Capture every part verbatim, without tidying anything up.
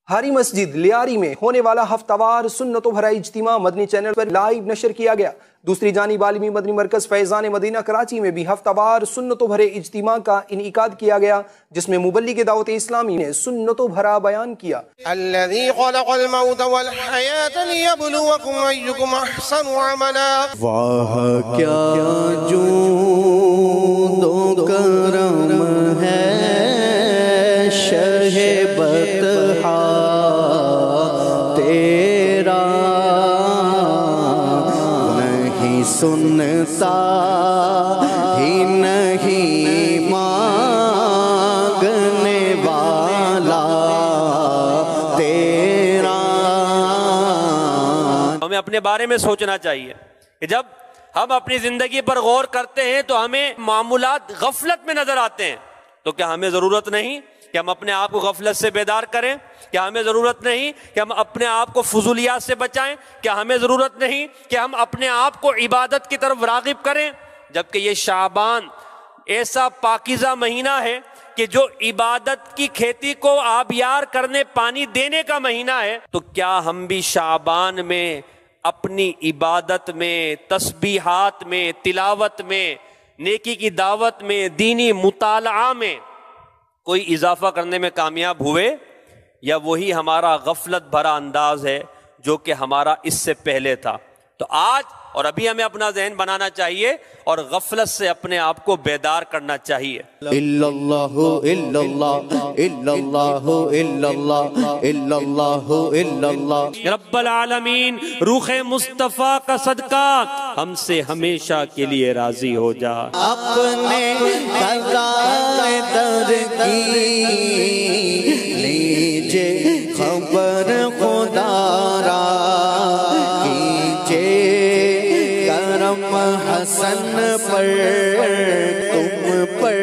ہاری مسجد لیاری میں ہونے والا ہفتہ وار سنتوں بھرا اجتماع مدنی چینل پر لائیو نشر کیا گیا۔ دوسری جانب عالمی مدنی مرکز فیضان مدینہ کراچی میں بھی ہفتہ وار سنتوں بھرے اجتماع کا انعقاد کیا گیا، جس میں مبلغ دعوت اسلامی نے سنتوں بھرا بیان کیا۔ الذي خلق الموت والحیاة لیبلوکم ایکم احسن عملا۔ واہ کیا جود و کرم ہے شہ بطحا تیرا، نہیں سنتا ہی نہیں مانگنے والا تیرا۔ ہمیں اپنے بارے میں سوچنا چاہیے کہ جب ہم اپنی زندگی پر غور کرتے ہیں تو ہمیں معمولات غفلت میں نظر آتے ہیں، تو کیا ہمیں ضرورت نہیں کہ ہم اپنے آپ کو غفلت سے بیدار کریں؟ کیا ہمیں ضرورت نہیں کہ ہم اپنے آپ کو فضولیات سے بچائیں؟ کیا ہمیں ضرورت نہیں کہ ہم اپنے آپ کو عبادت کی طرف راغب کریں؟ جبکہ یہ شعبان ایسا پاکیزہ مہینہ ہے کہ جو عبادت کی کھیتی کو آبیار کرنے، پانی دینے کا مہینہ ہے، تو کیا ہم بھی شعبان میں اپنی عبادت میں، تسبیحات میں، تلاوت میں، نیکی کی دعوت میں، دینی مطالعہ میں کوئی اضافہ کرنے میں کامیاب ہوئے، یا وہی ہمارا غفلت بھرا انداز ہے جو کہ ہمارا اس سے پہلے تھا؟ تو آج اور ابھی ہمیں اپنا ذہن بنانا چاہیے اور غفلت سے اپنے آپ کو بیدار کرنا چاہیے۔ الا اللہ الا اللہ الا اللہ الا اللہ الا اللہ الا اللہ۔ رب العالمین روح مصطفیٰ کا صدقہ ہم سے ہمیشہ کے لیے راضی ہو جا۔ اپنے قضائے در کی لیجے خبر خدا را، کیجے کرم حسن پر تم پر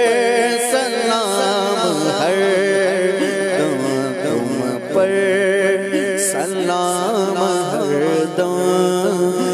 سلام ہر دم، تم پر سلام ہر دم۔